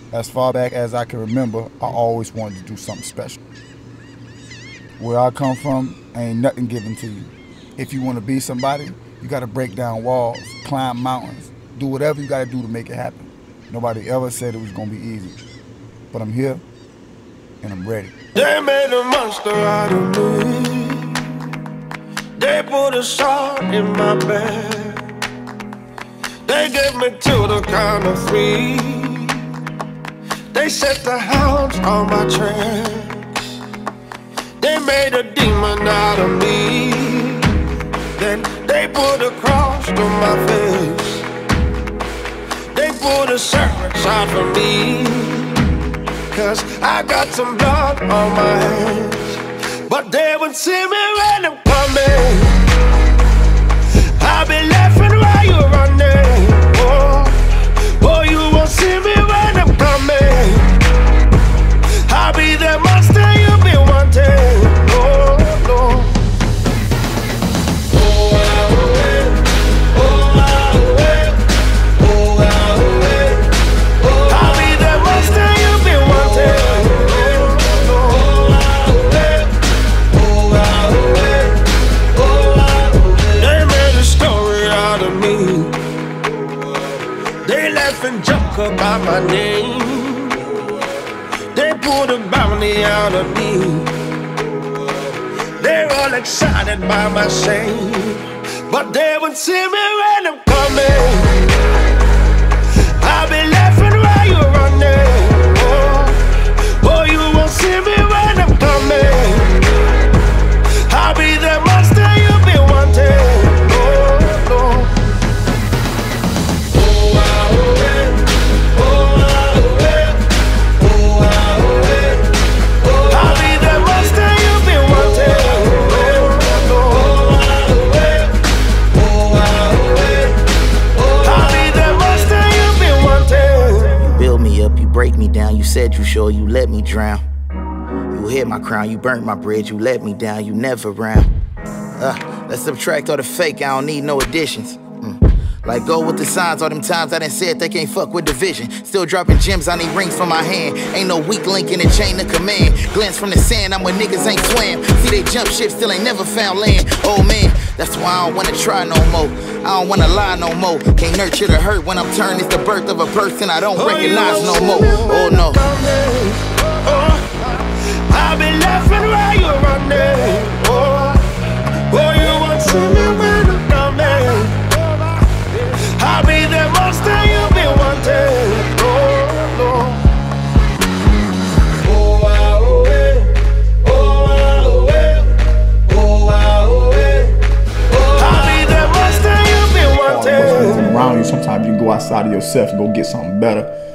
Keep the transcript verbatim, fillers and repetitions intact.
As far back as I can remember, I always wanted to do something special. Where I come from, ain't nothing given to you. If you want to be somebody, you got to break down walls, climb mountains, do whatever you got to do to make it happen. Nobody ever said it was going to be easy. But I'm here, and I'm ready. They made a monster out of me. They put a shot in my bed. They gave me to the count of three. They set the hounds on my tracks. They made a demon out of me. Then they put a cross to my face. They put a serpent out for me. Cause I got some blood on my hands. But they won't see me when I'm coming. I'll be laughing while you're running. Oh, oh, you won't see me when I'm coming. I'll be the monster you've been wanting. Oh, no. Oh, oh, oh, oh, oh, oh, oh, oh. I'll be the monster you've been wanting. Oh, oh, oh, oh. They made a story out of me. They laugh and joke about my name. They pulled a bounty out of me. They're all excited by my shame. But they won't see me when I'm coming. I'll be laughing while you're running. Oh, oh, you won't see me when I'm coming. I'll be the monster you've been wanting. Oh, no. Break me down, you said you sure you let me drown. You hit my crown, you burnt my bridge, you let me down, you never round. Uh, let's subtract all the fake, I don't need no additions. Mm. Like go with the signs, all them times I done said they can't fuck with division. Still dropping gems, I need rings from my hand. Ain't no weak link in the chain of command. Glance from the sand, I'm where niggas ain't swam. See they jump ship, still ain't never found land. Oh man, that's why I don't wanna try no more. I don't wanna lie no more. Can't nurture the hurt when I'm turned. It's the birth of a person I don't recognize no more. Oh no. Oh, I'll be laughing while you're running. Oh, oh, you won't see me when I'm coming. I'll be the monster you've been wanting. Oh, no. Oh, ah, oh, eh. Oh, ah, oh, eh. Oh, ah, oh, eh. I'll be the monster you've been wanting. Around you, sometimes you can go outside of yourself and go get something better.